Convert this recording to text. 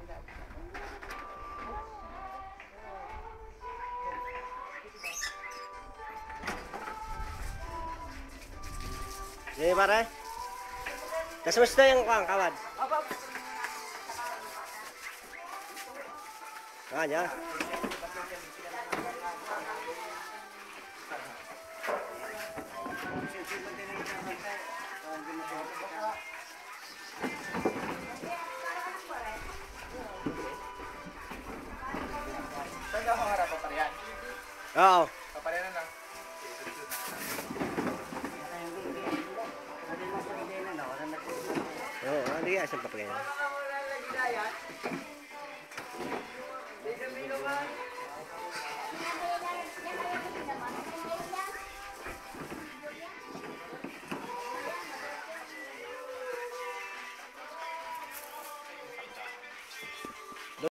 Sige pare. Kasmas na yung kawad. Ya. Saan ka pangarap pa yan? Oo. Paparehan lang. Oo, hindi ka isang papagay. Hindi kami naman.